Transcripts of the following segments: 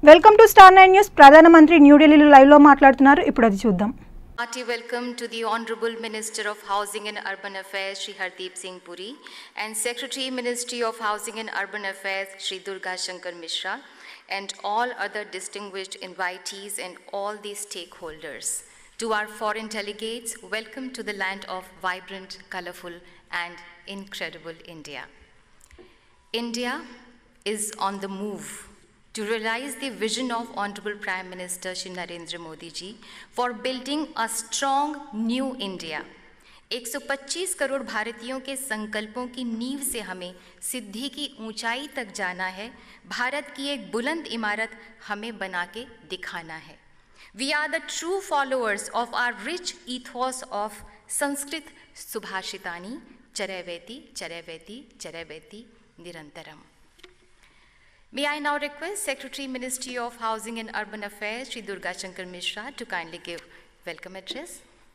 Welcome to star 9 news. ప్రధానమంత్రి న్యూఢిల్లీలో live లో మాట్లాడుతున్నారు. ఇప్పుడు అది చూద్దాం. Hearty welcome to the Honorable Minister of Housing and Urban Affairs, Shri Hardeep Singh Puri, and Secretary Ministry of Housing and Urban Affairs, Shri Durga Shankar Mishra, and all other distinguished invitees and all the stakeholders. To our foreign delegates, welcome to the land of vibrant, colorful, and incredible India. India is on the move to realize the vision of Honorable Prime Minister Shri Narendra Modi ji for building a strong new India. 125 crore भारतीयों के संकल्पों की नींव से हमें सिद्धि की ऊंचाई तक जाना है. भारत की एक बुलंद इमारत हमें बना के दिखाना है. We are the true followers of our rich ethos of Sanskrit Subhashitani, Charayveti, Charayveti, Charayveti, Nirantaram. May I now request Secretary Ministry of Housing and Urban Affairs, Shri Durga Shankar Mishra, to kindly give welcome address.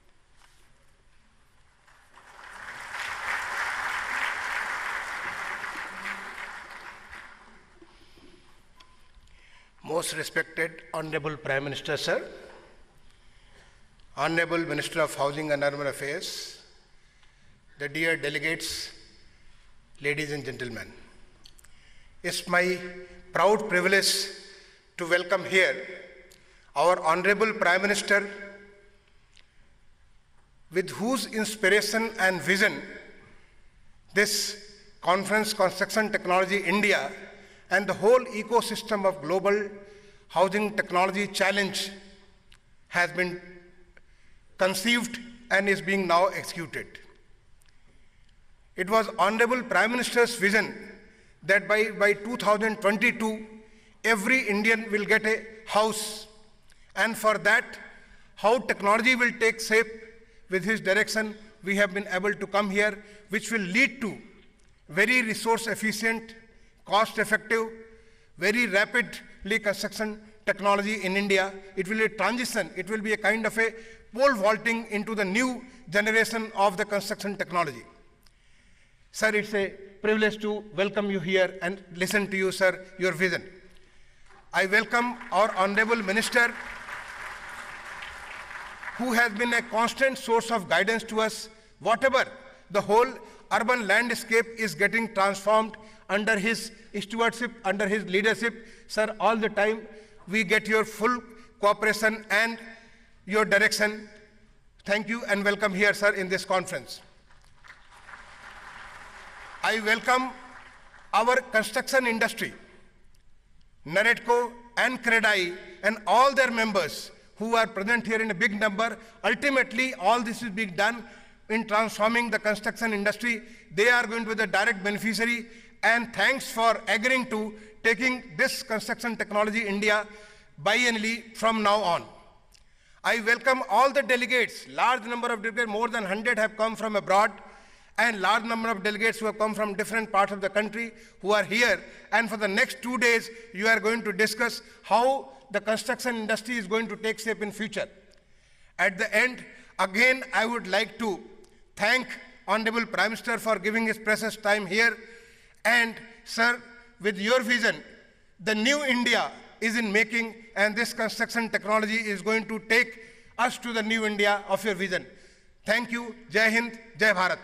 Most respected Honorable Prime Minister, sir, Honorable Minister of Housing and Urban Affairs, the dear delegates, ladies and gentlemen. It's my proud privilege to welcome here our Honorable Prime Minister, with whose inspiration and vision this conference, Construction Technology India, and the whole ecosystem of global housing technology challenge has been conceived and is being now executed. It was Honorable Prime Minister's vision that by 2022, every Indian will get a house. And for that, how technology will take shape with his direction, we have been able to come here, which will lead to very resource efficient, cost effective, very rapidly construction technology in India. It will be a transition. It will be a kind of a pole vaulting into the new generation of the construction technology. Sir, it's a privilege to welcome you here and listen to you, sir, your vision. I welcome our Honorable Minister, who has been a constant source of guidance to us. Whatever the whole urban landscape is getting transformed under his stewardship, under his leadership, sir, all the time we get your full cooperation and your direction. Thank you and welcome here, sir, in this conference. I welcome our construction industry, NAREDCO and CREDAI, and all their members who are present here in a big number. Ultimately, all this is being done in transforming the construction industry. They are going to be the direct beneficiary, and thanks for agreeing to taking this construction technology India biennially from now on. I welcome all the delegates. Large number of delegates, more than 100 have come from abroad, and large number of delegates who have come from different parts of the country who are here. And for the next 2 days, you are going to discuss how the construction industry is going to take shape in future. At the end, again, I would like to thank Honorable Prime Minister for giving his precious time here. And sir, with your vision, the new India is in making, and this construction technology is going to take us to the new India of your vision. Thank you. Jai Hind, Jai Bharat.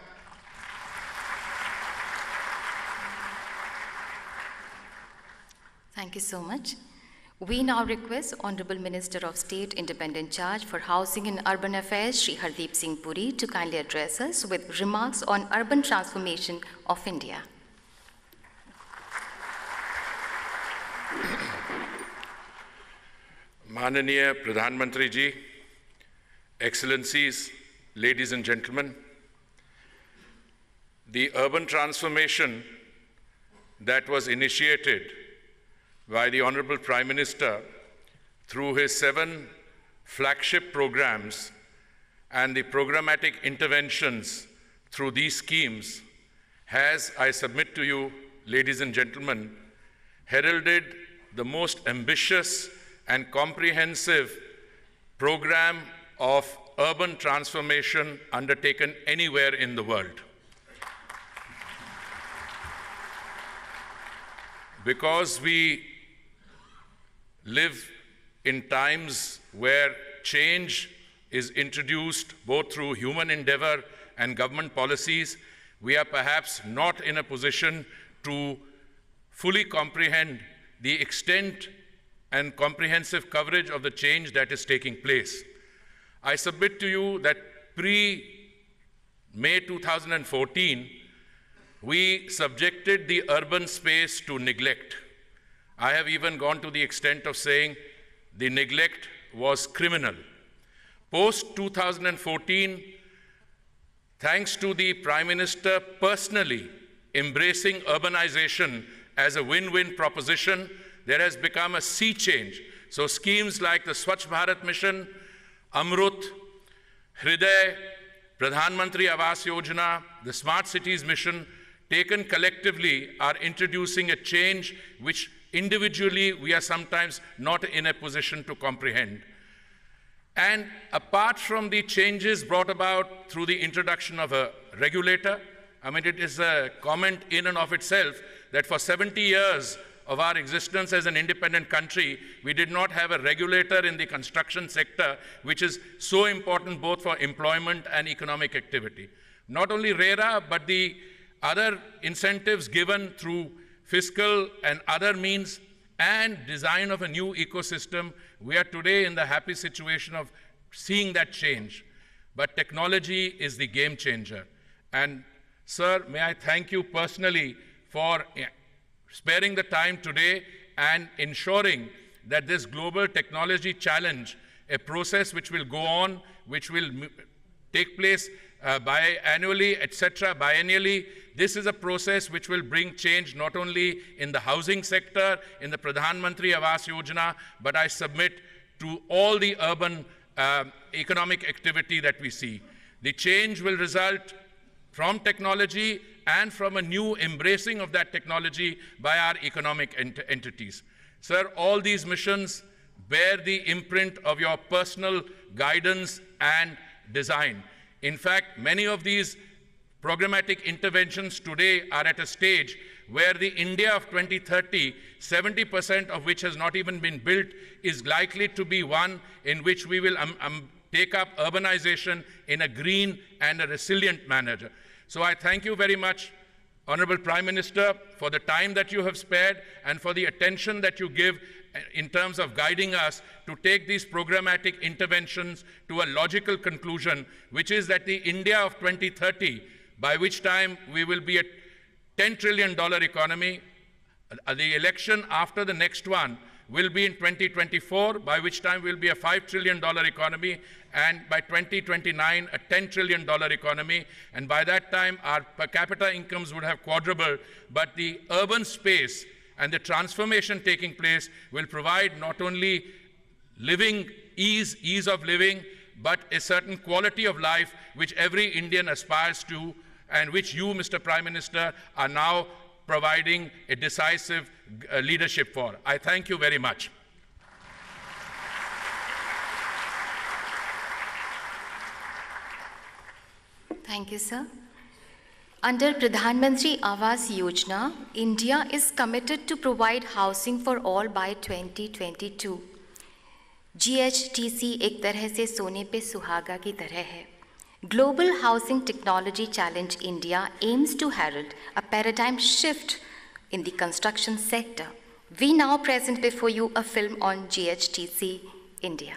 Thank you so much. We now request Honorable Minister of State Independent Charge for Housing and Urban Affairs, Shri Hardeep Singh Puri, to kindly address us with remarks on urban transformation of India. Mananiya Pradhan Mantri Ji, Excellencies, ladies and gentlemen, the urban transformation that was initiated by the Honorable Prime Minister through his 7 flagship programs and the programmatic interventions through these schemes has, I submit to you, ladies and gentlemen, heralded the most ambitious and comprehensive program of urban transformation undertaken anywhere in the world. Because we live in times where change is introduced both through human endeavor and government policies, we are perhaps not in a position to fully comprehend the extent and comprehensive coverage of the change that is taking place. I submit to you that pre-May 2014, we subjected the urban space to neglect. I have even gone to the extent of saying the neglect was criminal. Post-2014, thanks to the Prime Minister personally embracing urbanization as a win-win proposition, there has become a sea change. So schemes like the Swachh Bharat Mission, Amrut, Hriday, Pradhan Mantri Awas Yojana, the Smart Cities Mission, taken collectively, are introducing a change which individually we are sometimes not in a position to comprehend. And apart from the changes brought about through the introduction of a regulator, I mean, it is a comment in and of itself that for 70 years of our existence as an independent country, we did not have a regulator in the construction sector, which is so important both for employment and economic activity. Not only RERA, but the other incentives given through fiscal and other means and design of a new ecosystem, we are today in the happy situation of seeing that change. But technology is the game changer. And sir, may I thank you personally for sparing the time today and ensuring that this global technology challenge, a process which will go on, which will take place biannually, etc., biennially. This is a process which will bring change not only in the housing sector, in the Pradhan Mantri Awas Yojana, but I submit to all the urban economic activity that we see. The change will result from technology and from a new embracing of that technology by our economic entities. Sir, all these missions bear the imprint of your personal guidance and design. In fact, many of these programmatic interventions today are at a stage where the India of 2030, 70% of which has not even been built, is likely to be one in which we will take up urbanization in a green and a resilient manner. So I thank you very much, Honorable Prime Minister, for the time that you have spared and for the attention that you give in terms of guiding us to take these programmatic interventions to a logical conclusion, which is that the India of 2030, by which time we will be a $10 trillion economy, the election after the next one will be in 2024, by which time we'll be a $5 trillion economy, and by 2029, a $10 trillion economy. And by that time, our per capita incomes would have quadrupled, but the urban space and the transformation taking place will provide not only living ease of living, but a certain quality of life which every Indian aspires to, and which you, Mr. Prime Minister, are now providing a decisive leadership for. I thank you very much. Thank you, sir. Under Pradhan Mantri Awas Yojana, India is committed to provide housing for all by 2022. GHTC एक तरह से सोने पे सुहागा की तरह है. Global Housing Technology Challenge India aims to herald a paradigm shift in the construction sector. We now present before you a film on GHTC India.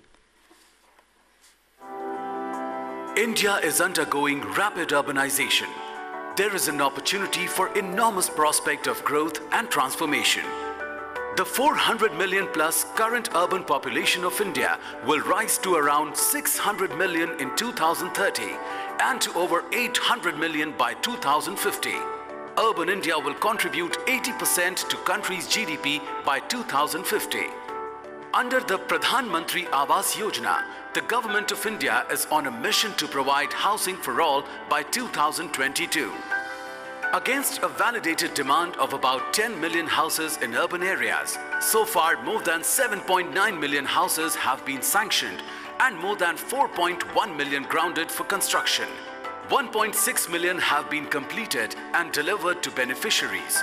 India is undergoing rapid urbanization. There is an opportunity for enormous prospect of growth and transformation. The 400 million plus current urban population of India will rise to around 600 million in 2030 and to over 800 million by 2050. Urban India will contribute 80% to country's GDP by 2050. Under the Pradhan Mantri Awas Yojana, the Government of India is on a mission to provide housing for all by 2022. Against a validated demand of about 10 million houses in urban areas, so far more than 7.9 million houses have been sanctioned and more than 4.1 million grounded for construction. 1.6 million have been completed and delivered to beneficiaries.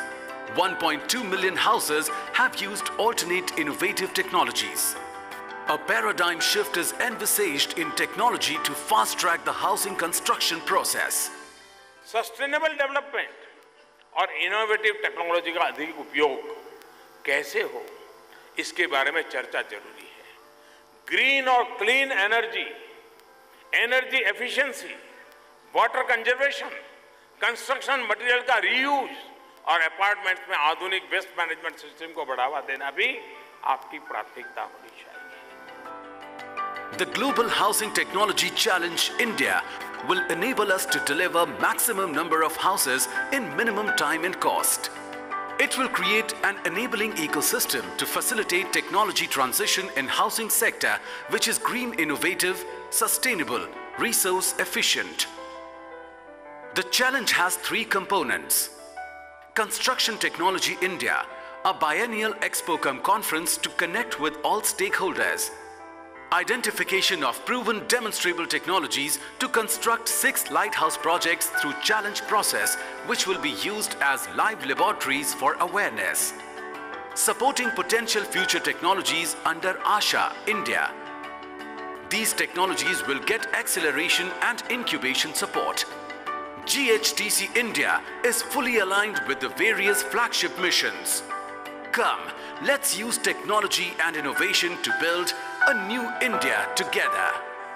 1.2 million houses have used alternate innovative technologies. A paradigm shift is envisaged in technology to fast-track the housing construction process. Sustainable development और innovative technology का अधिक उपयोग कैसे हो, इसके बारे में चर्चा जरूरी है। ग्रीन और clean energy, energy efficiency, water conservation, construction material का रीयूज और अपार्टमेंट्स में आधुनिक वेस्ट मैनेजमेंट सिस्टम को बढ़ावा देना भी आपकी प्राथमिकता होनी चाहिए। The Global Housing Technology Challenge India will enable us to deliver maximum number of houses in minimum time and cost. It will create an enabling ecosystem to facilitate technology transition in housing sector, which is green, innovative, sustainable, resource efficient. The challenge has three components. Construction Technology India, a biennial expo-cum conference to connect with all stakeholders. Identification of proven demonstrable technologies to construct 6 lighthouse projects through challenge process, which will be used as live laboratories for awareness. Supporting potential future technologies under ASHA, India. These technologies will get acceleration and incubation support. GHTC India is fully aligned with the various flagship missions. Come, let's use technology and innovation to build a new India together.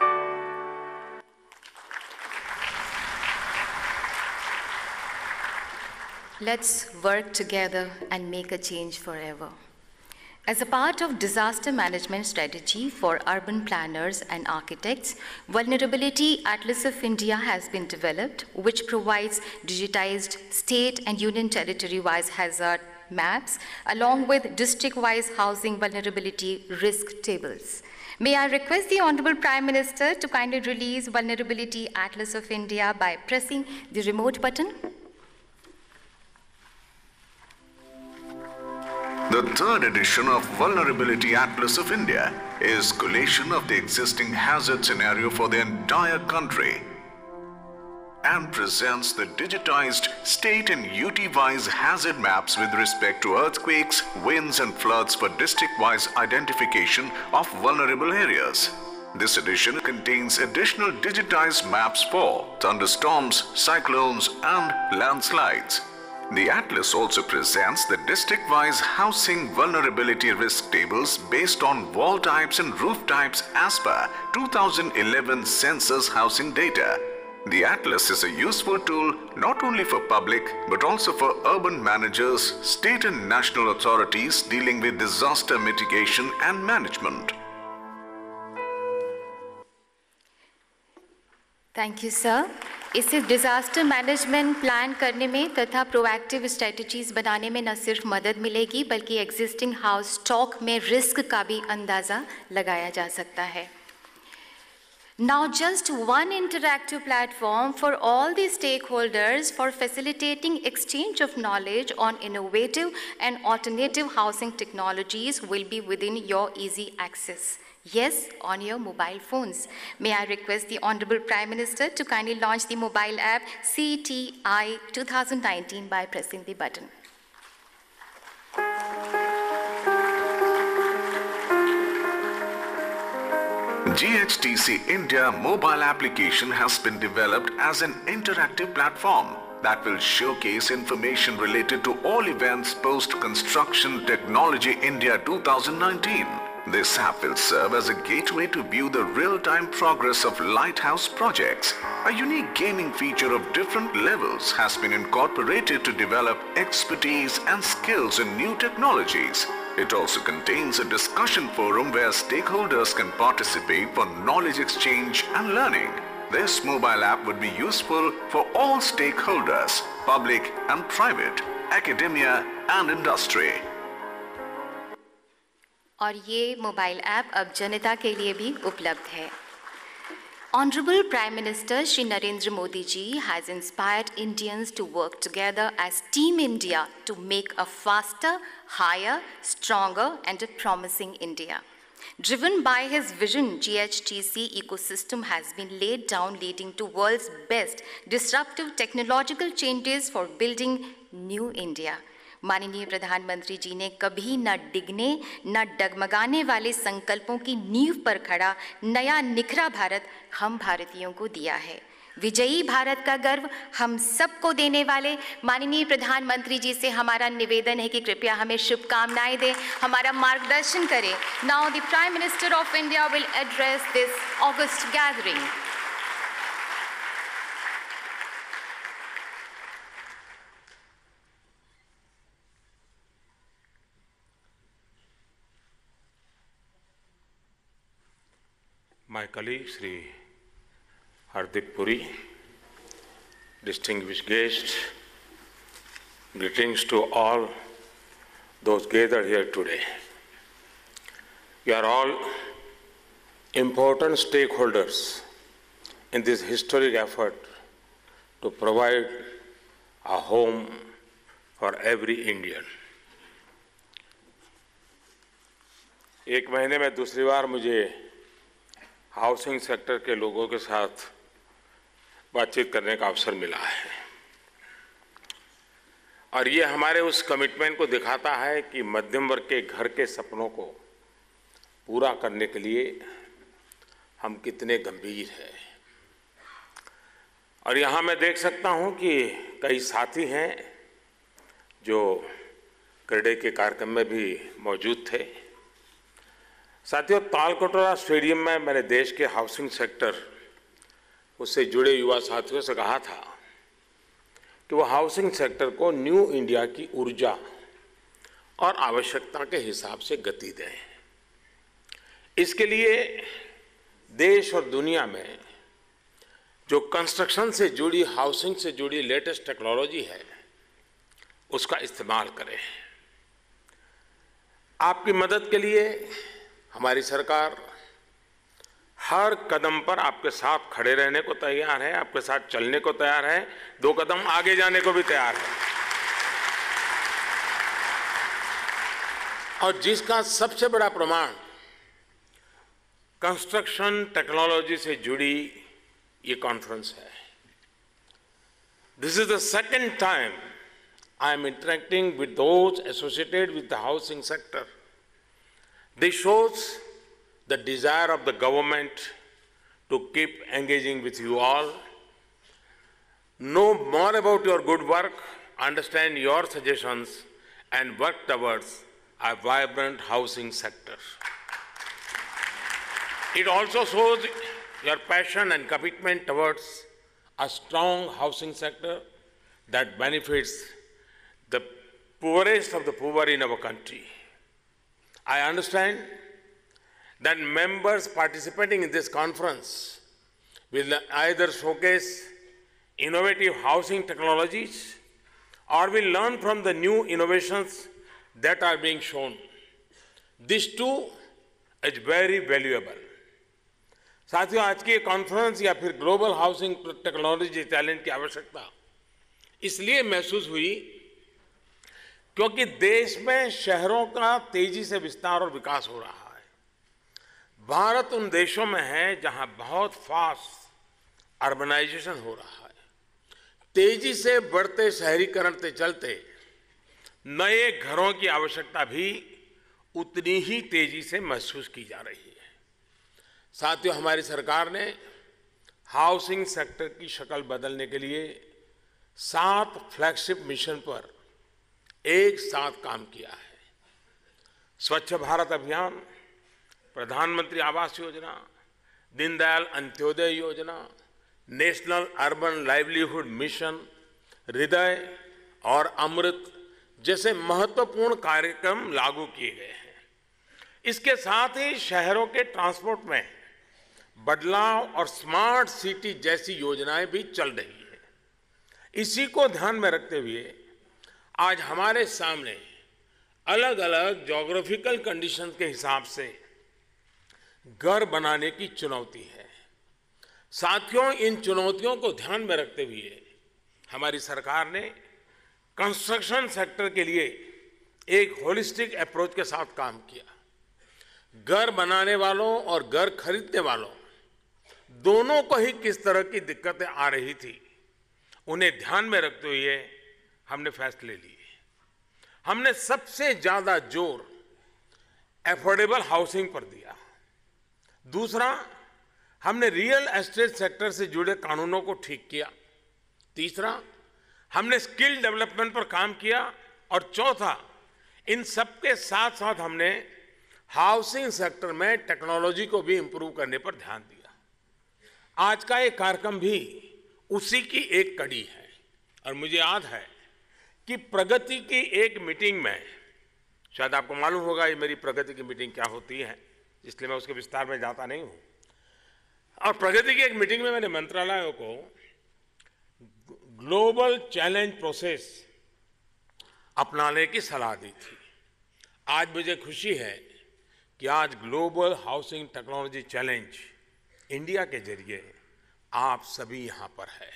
Let's work together and make a change forever. As a part of disaster management strategy for urban planners and architects, Vulnerability Atlas of India has been developed, which provides digitized state and union territory-wise hazard maps, along with district-wise housing vulnerability risk tables. May I request the Honorable Prime Minister to kindly release Vulnerability Atlas of India by pressing the remote button? The third edition of Vulnerability Atlas of India is collation of the existing hazard scenario for the entire country and presents the digitized state and UT-wise hazard maps with respect to earthquakes, winds and floods for district-wise identification of vulnerable areas. This edition contains additional digitized maps for thunderstorms, cyclones and landslides. The Atlas also presents the district-wise housing vulnerability risk tables based on wall types and roof types as per 2011 census housing data. The Atlas is a useful tool not only for public but also for urban managers, state and national authorities dealing with disaster mitigation and management. Thank you, sir. इससे disaster management plan करने में तथा proactive strategies बनाने में न सिर्फ मदद मिलेगी बल्कि एग्जिस्टिंग हाउस स्टॉक में रिस्क का भी अंदाज़ा लगाया जा सकता है. Now just one interactive platform for all the stakeholders for facilitating exchange of knowledge on innovative and alternative housing technologies will be within your easy access. Yes, on your mobile phones. May I request the Honorable Prime Minister to kindly launch the mobile app CTI 2019 by pressing the button. GHTC India mobile application has been developed as an interactive platform that will showcase information related to all events post-construction technology India 2019. This app will serve as a gateway to view the real-time progress of lighthouse projects. A unique gaming feature of different levels has been incorporated to develop expertise and skills in new technologies. It also contains a discussion forum where stakeholders can participate for knowledge exchange and learning. This mobile app would be useful for all stakeholders, public and private, academia and industry. और ये mobile app अब जनता के लिए भी उपलब्ध है. Honorable Prime Minister Shri Narendra Modi ji has inspired Indians to work together as Team India to make a faster, higher, stronger and a promising India. Driven by his vision, GHTC ecosystem has been laid down leading to world's best disruptive technological changes for building new India. माननीय प्रधानमंत्री जी ने कभी न डिगने न डगमगाने वाले संकल्पों की नींव पर खड़ा नया निखरा भारत हम भारतीयों को दिया है। विजयी भारत का गर्व हम सबको देने वाले माननीय प्रधानमंत्री जी से हमारा निवेदन है कि कृपया हमें शुभकामनाएं दें, हमारा मार्गदर्शन करें। Now the prime minister of India will address this august gathering. My colleague Shri Hardeep Puri, distinguished guests, greetings to all those gathered here today. You are all important stakeholders in this historic effort to provide a home for every Indian. एक महीने में दूसरी बार मुझे housing sector के लोगों के साथ बातचीत करने का अवसर मिला है और ये हमारे उस कमिटमेंट को दिखाता है कि मध्यम वर्ग के घर के सपनों को पूरा करने के लिए हम कितने गंभीर हैं। और यहाँ मैं देख सकता हूँ कि कई साथी हैं जो क्रेडे के कार्यक्रम में भी मौजूद थे। साथियों, तालकटोरा स्टेडियम में मैंने देश के हाउसिंग सेक्टर उससे जुड़े युवा साथियों से कहा था कि वो हाउसिंग सेक्टर को न्यू इंडिया की ऊर्जा और आवश्यकता के हिसाब से गति दें। इसके लिए देश और दुनिया में जो कंस्ट्रक्शन से जुड़ी, हाउसिंग से जुड़ी लेटेस्ट टेक्नोलॉजी है, उसका इस्तेमाल करें। आपकी मदद के लिए हमारी सरकार हर कदम पर आपके साथ खड़े रहने को तैयार है, आपके साथ चलने को तैयार है, 2 कदम आगे जाने को भी तैयार है। और जिसका सबसे बड़ा प्रमाण कंस्ट्रक्शन टेक्नोलॉजी से जुड़ी ये कॉन्फ्रेंस है। This is the second time I am interacting with those associated with the housing sector. This shows the desire of the government to keep engaging with you all, know more about your good work, understand your suggestions, and work towards a vibrant housing sector. It also shows your passion and commitment towards a strong housing sector that benefits the poorest of the poor in our country. I understand that members participating in this conference will either showcase innovative housing technologies or will learn from the new innovations that are being shown. This too is very valuable. साथियों, आज की conference या फिर global housing technology challenge की आवश्यकता इसलिए महसूस हुई क्योंकि देश में शहरों का तेजी से विस्तार और विकास हो रहा है। भारत उन देशों में है जहां बहुत फास्ट अर्बनाइजेशन हो रहा है। तेजी से बढ़ते शहरीकरण के चलते नए घरों की आवश्यकता भी उतनी ही तेजी से महसूस की जा रही है। साथियों, हमारी सरकार ने हाउसिंग सेक्टर की शक्ल बदलने के लिए 7 फ्लैगशिप मिशन पर एक साथ काम किया है। स्वच्छ भारत अभियान, प्रधानमंत्री आवास योजना, दीनदयाल अंत्योदय योजना, नेशनल अर्बन लाइवलीहुड मिशन, हृदय और अमृत जैसे महत्वपूर्ण कार्यक्रम लागू किए गए हैं। इसके साथ ही शहरों के ट्रांसपोर्ट में बदलाव और स्मार्ट सिटी जैसी योजनाएं भी चल रही है। इसी को ध्यान में रखते हुए आज हमारे सामने अलग अलग ज्योग्राफिकल कंडीशंस के हिसाब से घर बनाने की चुनौती है। साथियों, इन चुनौतियों को ध्यान में रखते हुए हमारी सरकार ने कंस्ट्रक्शन सेक्टर के लिए एक होलिस्टिक अप्रोच के साथ काम किया। घर बनाने वालों और घर खरीदने वालों दोनों को ही किस तरह की दिक्कतें आ रही थी, उन्हें ध्यान में रखते हुए हमने फैसले लिए। हमने सबसे ज्यादा जोर एफोर्डेबल हाउसिंग पर दिया। दूसरा, हमने रियल एस्टेट सेक्टर से जुड़े कानूनों को ठीक किया। तीसरा, हमने स्किल डेवलपमेंट पर काम किया। और चौथा, इन सबके साथ साथ हमने हाउसिंग सेक्टर में टेक्नोलॉजी को भी इंप्रूव करने पर ध्यान दिया। आज का ये कार्यक्रम भी उसी की एक कड़ी है। और मुझे याद है कि प्रगति की एक मीटिंग में, शायद आपको मालूम होगा ये मेरी प्रगति की मीटिंग क्या होती है, इसलिए मैं उसके विस्तार में जाता नहीं हूं। और प्रगति की एक मीटिंग में मैंने मंत्रालयों को ग्लोबल चैलेंज प्रोसेस अपनाने की सलाह दी थी। आज मुझे खुशी है कि आज global housing technology challenge India के जरिए आप सभी यहां पर है।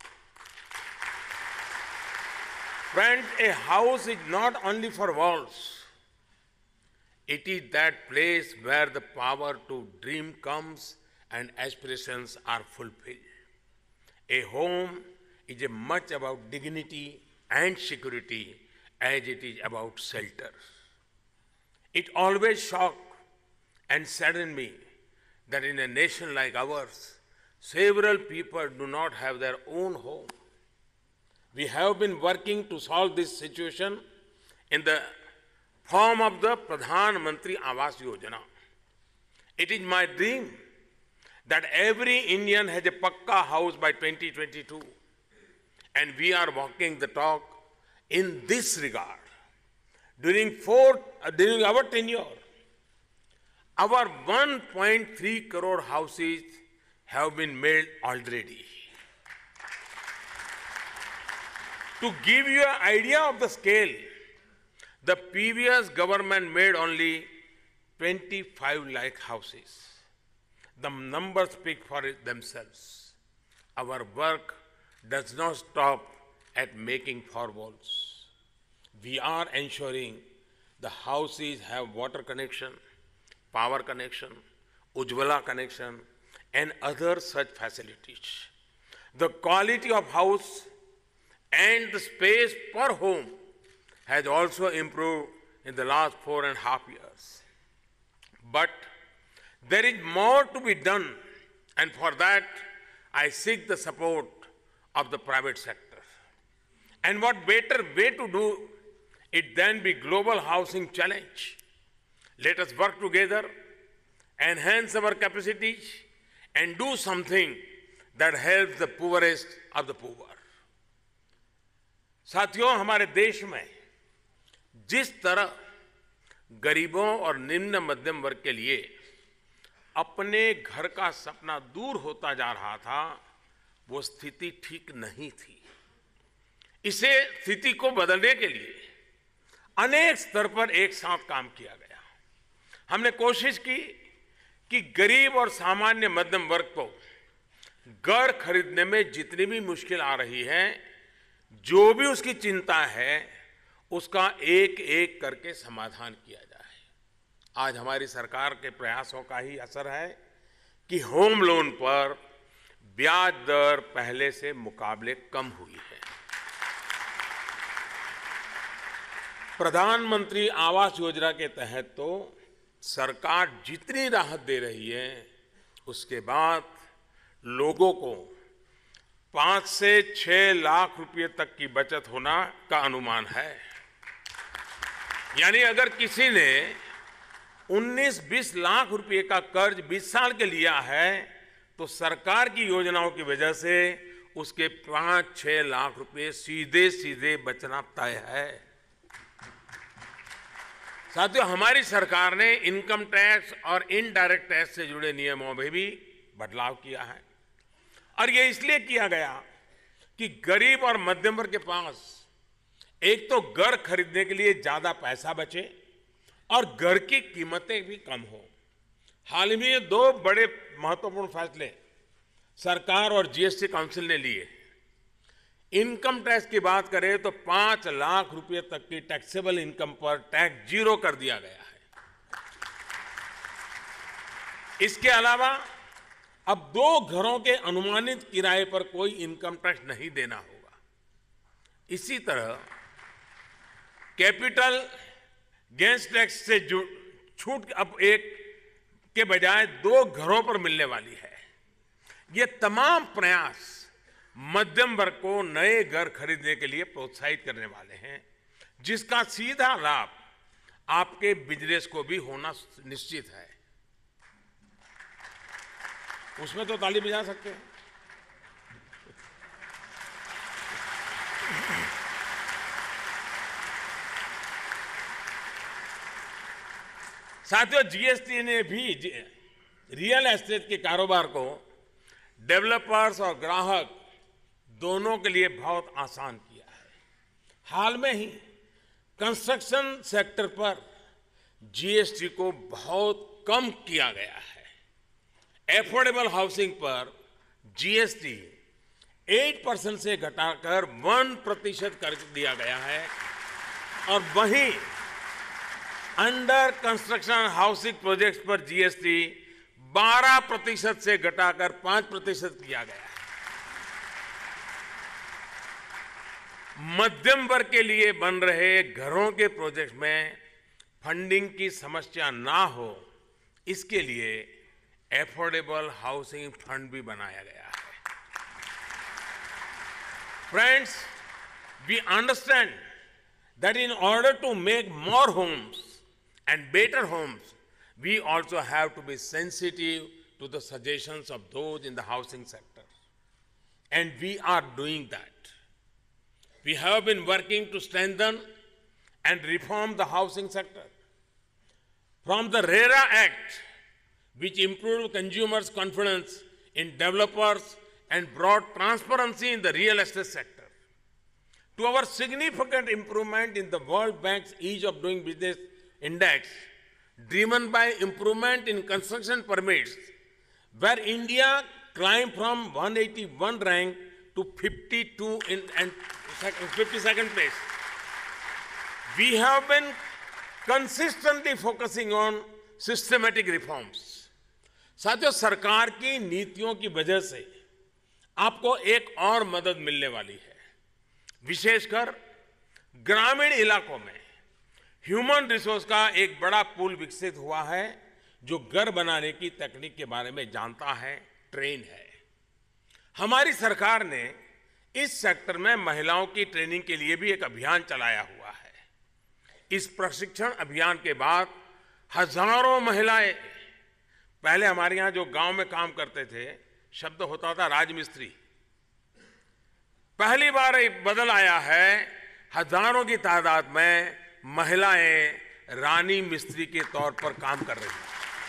Friends, a house is not only for walls. It is that place where the power to dream comes and aspirations are fulfilled. A home is as much about dignity and security as it is about shelter. It always shocked and saddened me that in a nation like ours, several people do not have their own home. We have been working to solve this situation in the form of the Pradhan Mantri Awas Yojana. It is my dream that every Indian has a Pakka house by 2022, and we are walking the talk in this regard. During our tenure, our 1.3 crore houses have been made already. To give you an idea of the scale, the previous government made only 25 lakh houses. The numbers speak for themselves. Our work does not stop at making four walls. We are ensuring the houses have water connection, power connection, Ujjwala connection, and other such facilities. The quality of house and the space per home has also improved in the last 4.5 years. But there is more to be done, and for that I seek the support of the private sector. And what better way to do it than be global housing challenge? Let us work together, enhance our capacities, and do something that helps the poorest of the poor. साथियों, हमारे देश में जिस तरह गरीबों और निम्न मध्यम वर्ग के लिए अपने घर का सपना दूर होता जा रहा था, वो स्थिति ठीक नहीं थी। इसे स्थिति को बदलने के लिए अनेक स्तर पर एक साथ काम किया गया। हमने कोशिश की कि गरीब और सामान्य मध्यम वर्ग को घर खरीदने में जितनी भी मुश्किल आ रही है, जो भी उसकी चिंता है, उसका एक एक करके समाधान किया जाए। आज हमारी सरकार के प्रयासों का ही असर है कि होम लोन पर ब्याज दर पहले से मुकाबले कम हुई है। प्रधानमंत्री आवास योजना के तहत तो सरकार जितनी राहत दे रही है, उसके बाद लोगों को 5 से 6 लाख रुपए तक की बचत होना का अनुमान है। यानी अगर किसी ने 19-20 लाख रुपए का कर्ज 20 साल के लिया है, तो सरकार की योजनाओं की वजह से उसके 5-6 लाख रुपए सीधे सीधे बचना तय है। साथियों, हमारी सरकार ने इनकम टैक्स और इनडायरेक्ट टैक्स से जुड़े नियमों में भी बदलाव किया है, और ये इसलिए किया गया कि गरीब और मध्यम वर्ग के पास एक तो घर खरीदने के लिए ज्यादा पैसा बचे और घर की कीमतें भी कम हो। हाल ही में 2 बड़े महत्वपूर्ण फैसले सरकार और जीएसटी काउंसिल ने लिए। इनकम टैक्स की बात करें तो 5 लाख रुपए तक की टैक्सेबल इनकम पर टैक्स 0 कर दिया गया है। इसके अलावा अब 2 घरों के अनुमानित किराए पर कोई इनकम टैक्स नहीं देना होगा। इसी तरह कैपिटल गेन्स टैक्स से छूट अब एक के बजाय 2 घरों पर मिलने वाली है। ये तमाम प्रयास मध्यम वर्ग को नए घर खरीदने के लिए प्रोत्साहित करने वाले हैं, जिसका सीधा लाभ आपके बिजनेस को भी होना निश्चित है। उसमें तो ताली बजा सकते हैं। साथियों, जीएसटी ने भी रियल एस्टेट के कारोबार को डेवलपर्स और ग्राहक दोनों के लिए बहुत आसान किया है। हाल में ही कंस्ट्रक्शन सेक्टर पर जीएसटी को बहुत कम किया गया है। एफोर्डेबल हाउसिंग पर जीएसटी 8% से घटाकर 1% कर दिया गया है और वहीं अंडर कंस्ट्रक्शन हाउसिंग प्रोजेक्ट्स पर जीएसटी 12% से घटाकर 5% किया गया है। मध्यम वर्ग के लिए बन रहे घरों के प्रोजेक्ट में फंडिंग की समस्या ना हो, इसके लिए एफोर्डेबल हाउसिंग फंड भी बनाया गया है। Friends, we understand that in order to make more homes and better homes, we also have to be sensitive to the suggestions of those in the housing sector. And we are doing that. We have been working to strengthen and reform the housing sector. From the RERA Act, which improved consumers' confidence in developers and brought transparency in the real estate sector, to our significant improvement in the World Bank's Ease of Doing Business Index, driven by improvement in construction permits, where India climbed from 181 rank to 52 and 52nd place. We have been consistently focusing on systematic reforms. साथियों, सरकार की नीतियों की वजह से आपको एक और मदद मिलने वाली है। विशेषकर ग्रामीण इलाकों में ह्यूमन रिसोर्स का एक बड़ा पूल विकसित हुआ है, जो घर बनाने की तकनीक के बारे में जानता है, ट्रेन है। हमारी सरकार ने इस सेक्टर में महिलाओं की ट्रेनिंग के लिए भी एक अभियान चलाया हुआ है। इस प्रशिक्षण अभियान के बाद हजारों महिलाएं, पहले हमारे यहाँ जो गांव में काम करते थे, शब्द होता था राजमिस्त्री, पहली बार एक बदल आया है। हजारों की तादाद में महिलाएं रानी मिस्त्री के तौर पर काम कर रही हैं।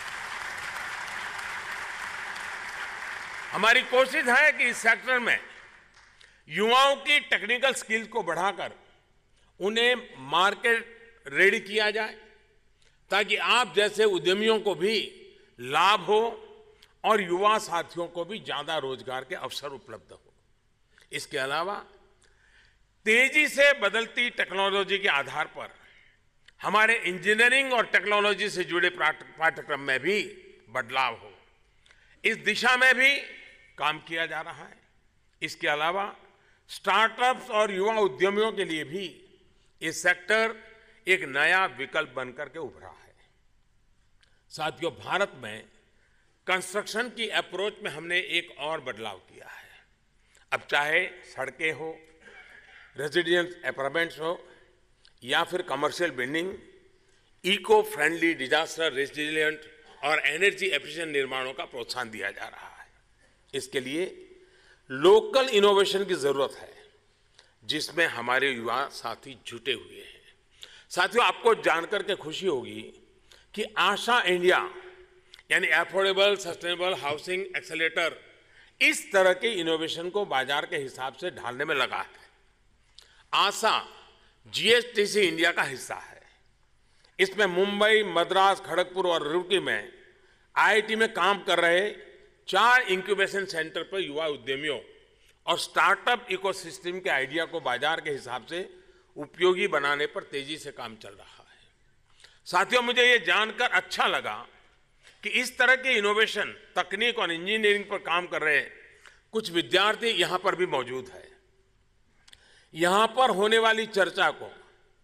हमारी कोशिश है कि इस सेक्टर में युवाओं की टेक्निकल स्किल्स को बढ़ाकर उन्हें मार्केट रेडी किया जाए, ताकि आप जैसे उद्यमियों को भी लाभ हो और युवा साथियों को भी ज्यादा रोजगार के अवसर उपलब्ध हो। इसके अलावा तेजी से बदलती टेक्नोलॉजी के आधार पर हमारे इंजीनियरिंग और टेक्नोलॉजी से जुड़े पाठ्यक्रम में भी बदलाव हो, इस दिशा में भी काम किया जा रहा है। इसके अलावा स्टार्टअप्स और युवा उद्यमियों के लिए भी ये सेक्टर एक नया विकल्प बनकर के उभरा है। साथियों, भारत में कंस्ट्रक्शन की अप्रोच में हमने एक और बदलाव किया है। अब चाहे सड़कें हो, रेजिडेंस अपार्टमेंट्स हो या फिर commercial building, eco friendly, disaster resilient और एनर्जी एफिशिएंट निर्माणों का प्रोत्साहन दिया जा रहा है। इसके लिए लोकल इनोवेशन की जरूरत है, जिसमें हमारे युवा साथी जुटे हुए हैं। साथियों, आपको जानकर के खुशी होगी कि आशा इंडिया यानी अफोर्डेबल सस्टेनेबल हाउसिंग एक्सेलेरेटर इस तरह के इनोवेशन को बाजार के हिसाब से ढालने में लगा है। आशा जीएसटीसी इंडिया का हिस्सा है। इसमें मुंबई, मद्रास, खड़गपुर और रुड़की में आईआईटी में काम कर रहे 4 इंक्यूबेशन सेंटर पर युवा उद्यमियों और स्टार्टअप इकोसिस्टम के आइडिया को बाजार के हिसाब से उपयोगी बनाने पर तेजी से काम चल रहा है। साथियों, मुझे ये जानकर अच्छा लगा कि इस तरह के इनोवेशन, तकनीक और इंजीनियरिंग पर काम कर रहे कुछ विद्यार्थी यहां पर भी मौजूद है। यहां पर होने वाली चर्चा को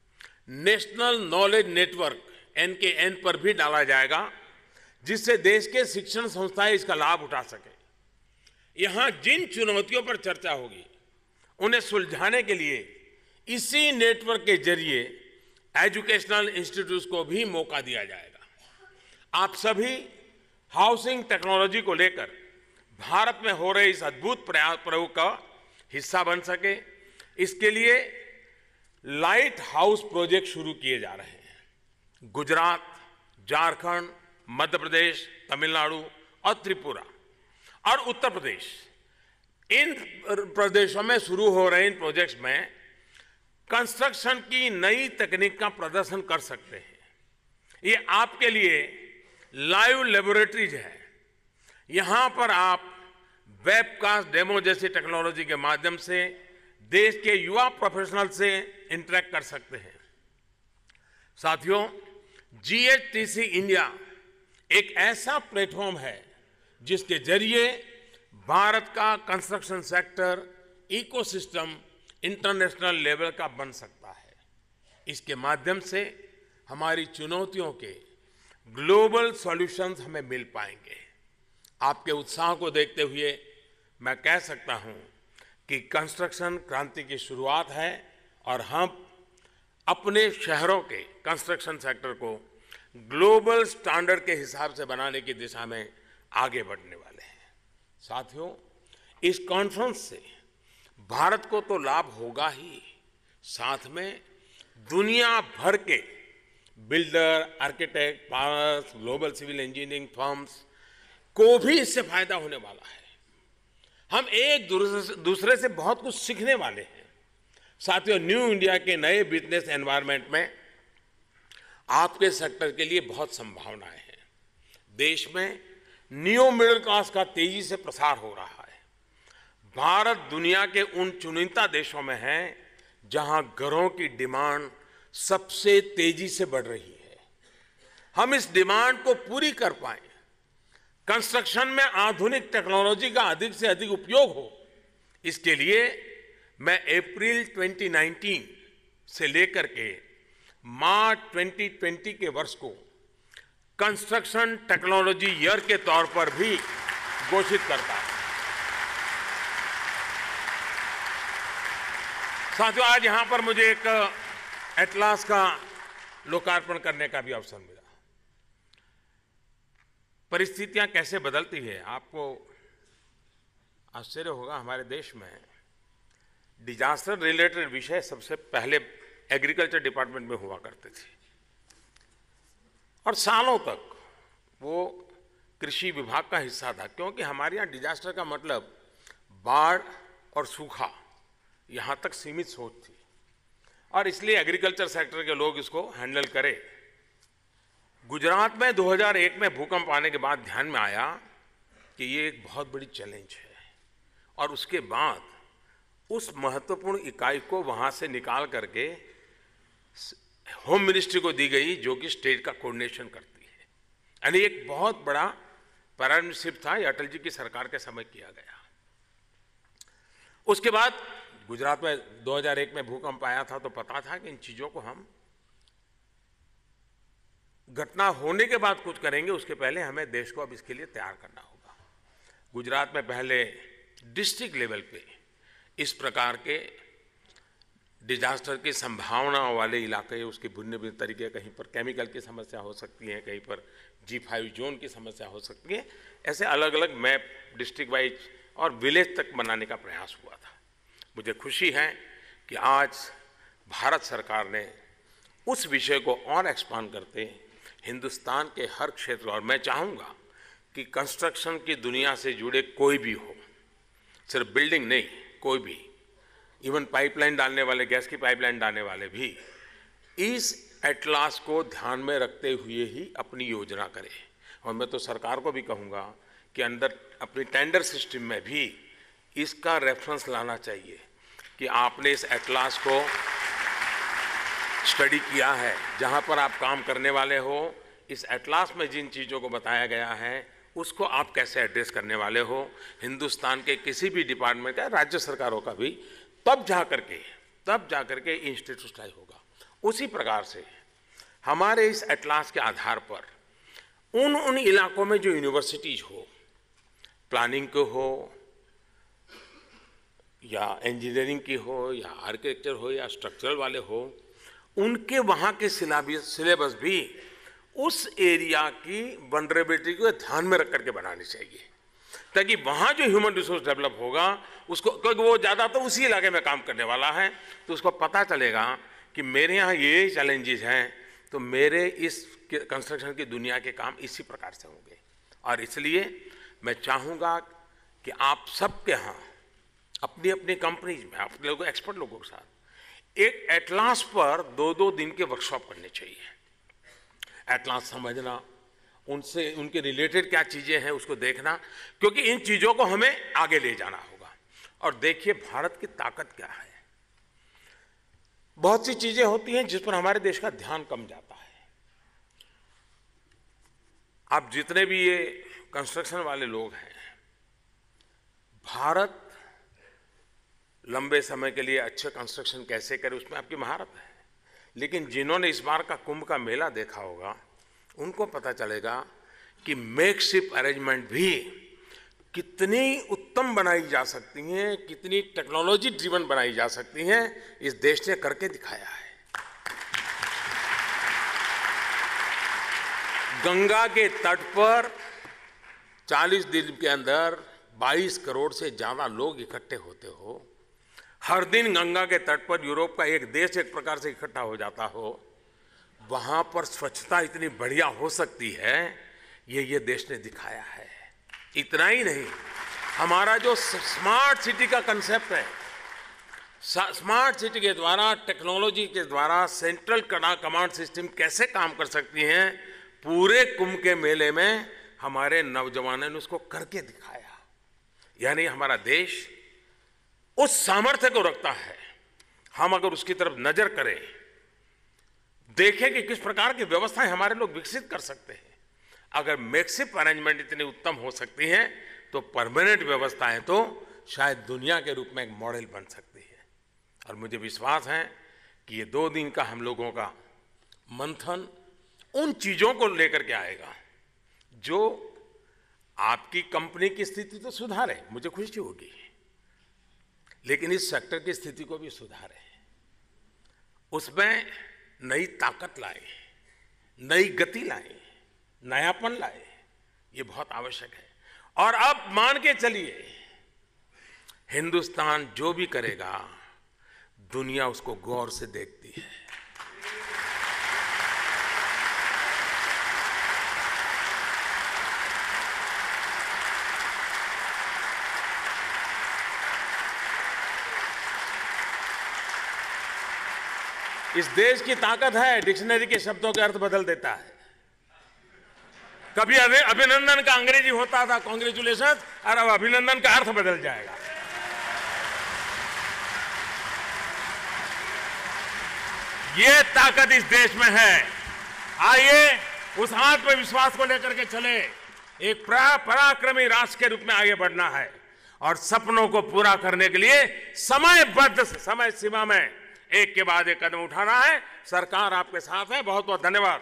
नेशनल नॉलेज नेटवर्क NKN पर भी डाला जाएगा, जिससे देश के शिक्षण संस्थाएं इसका लाभ उठा सके। यहां जिन चुनौतियों पर चर्चा होगी उन्हें सुलझाने के लिए इसी नेटवर्क के जरिए एजुकेशनल इंस्टीट्यूट्स को भी मौका दिया जाएगा। आप सभी हाउसिंग टेक्नोलॉजी को लेकर भारत में हो रहे इस अद्भुत प्रयोग का हिस्सा बन सके, इसके लिए लाइट हाउस प्रोजेक्ट शुरू किए जा रहे हैं। गुजरात, झारखंड, मध्य प्रदेश, तमिलनाडु और त्रिपुरा और उत्तर प्रदेश, इन प्रदेशों में शुरू हो रहे इन प्रोजेक्ट्स में कंस्ट्रक्शन की नई तकनीक का प्रदर्शन कर सकते हैं। ये आपके लिए लाइव लेबोरेटरीज है। यहां पर आप वेबकास्ट डेमो जैसी टेक्नोलॉजी के माध्यम से देश के युवा प्रोफेशनल से इंटरेक्ट कर सकते हैं। साथियों, GHTC इंडिया एक ऐसा प्लेटफॉर्म है जिसके जरिए भारत का construction sector ecosystem international level का बन सकता है। इसके माध्यम से हमारी चुनौतियों के ग्लोबल सॉल्यूशंस हमें मिल पाएंगे। आपके उत्साह को देखते हुए मैं कह सकता हूं कि कंस्ट्रक्शन क्रांति की शुरुआत है और हम अपने शहरों के कंस्ट्रक्शन सेक्टर को ग्लोबल स्टैंडर्ड के हिसाब से बनाने की दिशा में आगे बढ़ने वाले हैं। साथियों, इस कॉन्फ्रेंस से भारत को तो लाभ होगा ही, साथ में दुनिया भर के builder, architect, planners, global civil engineering firms को भी इससे फायदा होने वाला है। हम एक दूसरे से बहुत कुछ सीखने वाले हैं। साथियों, न्यू इंडिया के नए बिजनेस एनवायरनमेंट में आपके सेक्टर के लिए बहुत संभावनाएं हैं। देश में न्यू मिडिल क्लास का तेजी से प्रसार हो रहा है। भारत दुनिया के उन चुनिंदा देशों में है जहां घरों की डिमांड सबसे तेजी से बढ़ रही है। हम इस डिमांड को पूरी कर पाए, कंस्ट्रक्शन में आधुनिक टेक्नोलॉजी का अधिक से अधिक उपयोग हो, इसके लिए मैं अप्रैल 2019 से लेकर के मार्च 2020 के वर्ष को कंस्ट्रक्शन टेक्नोलॉजी ईयर के तौर पर भी घोषित करता हूं। साथियों, आज यहां पर मुझे एक एटलास का लोकार्पण करने का भी अवसर मिला। परिस्थितियां कैसे बदलती है, आपको आश्चर्य होगा। हमारे देश में डिजास्टर रिलेटेड विषय सबसे पहले एग्रीकल्चर डिपार्टमेंट में हुआ करते थे और सालों तक वो कृषि विभाग का हिस्सा था, क्योंकि हमारे यहाँ डिजास्टर का मतलब बाढ़ और सूखा यहाँ तक सीमित सोच थी और इसलिए एग्रीकल्चर सेक्टर के लोग इसको हैंडल करें। गुजरात में 2001 में भूकंप आने के बाद ध्यान में आया कि ये एक बहुत बड़ी चैलेंज है और उसके बाद उस महत्वपूर्ण इकाई को वहाँ से निकाल करके होम मिनिस्ट्री को दी गई, जो कि स्टेट का कोऑर्डिनेशन करती है। यानी एक बहुत बड़ा पैराडाइम शिफ्ट था, ये अटल जी की सरकार के समय किया गया। उसके बाद गुजरात में 2001 में भूकंप आया था तो पता था कि इन चीज़ों को हम घटना होने के बाद कुछ करेंगे, उसके पहले हमें देश को अब इसके लिए तैयार करना होगा। गुजरात में पहले डिस्ट्रिक्ट लेवल पे इस प्रकार के डिजास्टर की संभावना वाले इलाके, उसके भिन्न भिन्न तरीके, कहीं पर केमिकल की समस्या हो सकती है, कहीं पर G5 जोन की समस्या हो सकती है, ऐसे अलग अलग मैप डिस्ट्रिक्ट वाइज और विलेज तक बनाने का प्रयास हुआ था। मुझे खुशी है कि आज भारत सरकार ने उस विषय को और एक्सपांड करते हिंदुस्तान के हर क्षेत्र, और मैं चाहूँगा कि कंस्ट्रक्शन की दुनिया से जुड़े कोई भी हो, सिर्फ बिल्डिंग नहीं, कोई भी, इवन पाइपलाइन डालने वाले, गैस की पाइपलाइन डालने वाले भी इस एटलास को ध्यान में रखते हुए ही अपनी योजना करें। और मैं तो सरकार को भी कहूँगा कि अंदर अपनी टेंडर सिस्टम में भी इसका रेफरेंस लाना चाहिए कि आपने इस एटलास को स्टडी किया है, जहाँ पर आप काम करने वाले हो, इस एटलास में जिन चीज़ों को बताया गया है उसको आप कैसे एड्रेस करने वाले हो। हिंदुस्तान के किसी भी डिपार्टमेंट का, राज्य सरकारों का भी, तब जा करके इंस्टीट्यूशनलाइज होगा। उसी प्रकार से हमारे इस एटलास के आधार पर उन इलाकों में जो यूनिवर्सिटीज हो, प्लानिंग के हो या इंजीनियरिंग की हो या आर्किटेक्चर हो या स्ट्रक्चरल वाले हो, उनके वहाँ के सिलेबस भी उस एरिया की वनरेबिलिटी को ध्यान में रख करके बनानी चाहिए, ताकि वहाँ जो ह्यूमन रिसोर्स डेवलप होगा उसको, क्योंकि वो ज़्यादा तो उसी इलाके में काम करने वाला है, तो उसको पता चलेगा कि मेरे यहाँ ये चैलेंजेस हैं, तो मेरे इस कंस्ट्रक्शन की दुनिया के काम इसी प्रकार से होंगे। और इसलिए मैं चाहूँगा कि आप सबके यहाँ अपनी अपनी कंपनीज में अपने लोगों एक्सपर्ट लोगों के साथ एक एटलास पर 2-2 दिन के वर्कशॉप करने चाहिए। एटलास समझना, उनसे उनके रिलेटेड क्या चीज़ें हैं उसको देखना, क्योंकि इन चीज़ों को हमें आगे ले जाना होगा। और देखिए भारत की ताकत क्या है। बहुत सी चीज़ें होती हैं जिस पर हमारे देश का ध्यान कम जाता है। आप जितने भी ये कंस्ट्रक्शन वाले लोग हैं, भारत लंबे समय के लिए अच्छे कंस्ट्रक्शन कैसे करे उसमें आपकी महारत है, लेकिन जिन्होंने इस बार का कुंभ का मेला देखा होगा उनको पता चलेगा कि मेकशिफ्ट अरेंजमेंट भी कितनी उत्तम बनाई जा सकती हैं, कितनी टेक्नोलॉजी ड्रिवन बनाई जा सकती हैं, इस देश ने करके दिखाया है। गंगा के तट पर 40 दिन के अंदर 22 करोड़ से ज्यादा लोग इकट्ठे होते हो, हर दिन गंगा के तट पर यूरोप का एक देश एक प्रकार से इकट्ठा हो जाता हो, वहां पर स्वच्छता इतनी बढ़िया हो सकती है, ये देश ने दिखाया है। इतना ही नहीं, हमारा जो स्मार्ट सिटी का कंसेप्ट है, स्मार्ट सिटी के द्वारा, टेक्नोलॉजी के द्वारा सेंट्रल कमांड सिस्टम कैसे काम कर सकती हैं, पूरे कुंभ के मेले में हमारे नौजवानों ने उसको करके दिखाया। यानी हमारा देश उस सामर्थ्य को रखता है। हम अगर उसकी तरफ नजर करें, देखें कि किस प्रकार की व्यवस्थाएं हमारे लोग विकसित कर सकते हैं। अगर मेकशिफ्ट अरेंजमेंट इतनी उत्तम हो सकती हैं, तो परमानेंट व्यवस्थाएं तो शायद दुनिया के रूप में एक मॉडल बन सकती है। और मुझे विश्वास है कि ये 2 दिन का हम लोगों का मंथन उन चीजों को लेकर के आएगा जो आपकी कंपनी की स्थिति तो सुधारे, मुझे खुशी होगी, लेकिन इस सेक्टर की स्थिति को भी सुधारे, उसमें नई ताकत लाए, नई गति लाए, नयापन लाए, ये बहुत आवश्यक है। और अब मान के चलिए, हिंदुस्तान जो भी करेगा दुनिया उसको गौर से देखती है। इस देश की ताकत है, डिक्शनरी के शब्दों के अर्थ बदल देता है। कभी अभिनंदन का अंग्रेजी होता था कांग्रेचुलेशन, और अब अभिनंदन का अर्थ बदल जाएगा। ये ताकत इस देश में है। आइए उस आत्मविश्वास को लेकर के चले, एक पराक्रमी राष्ट्र के रूप में आगे बढ़ना है और सपनों को पूरा करने के लिए समयबद्ध समय सीमा में एक के बाद एक कदम उठाना है। सरकार आपके साथ है। बहुत बहुत धन्यवाद।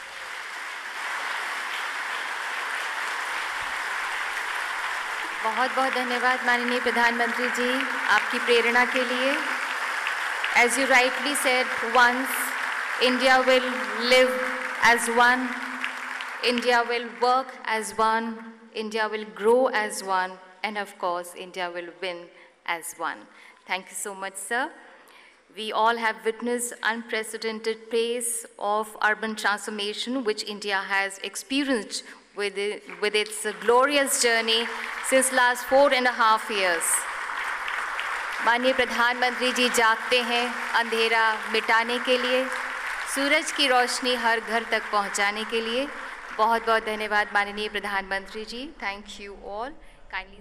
बहुत बहुत धन्यवाद माननीय प्रधानमंत्री जी आपकी प्रेरणा के लिए। As you rightly said, once India will live as one, India will work as one, India will grow as one, and of course, India will win as one. Thank you so much, sir. We all have witnessed unprecedented pace of urban transformation which India has experienced with its glorious journey since last 4.5 years. माननीय प्रधानमंत्री जी जागते हैं अंधेरा मिटाने के लिए, सूरज की रोशनी हर घर तक पहुंचाने के लिए। बहुत बहुत धन्यवाद माननीय प्रधानमंत्री जी। Thank you all. Kindly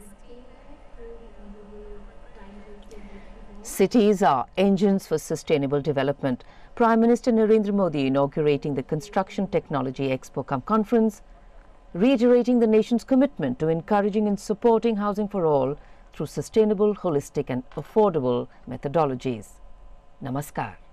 Cities are engines for sustainable development. Prime Minister Narendra Modi inaugurating the Construction Technology Expo cum Conference, reiterating the nation's commitment to encouraging and supporting housing for all through sustainable, holistic and affordable methodologies. Namaskar.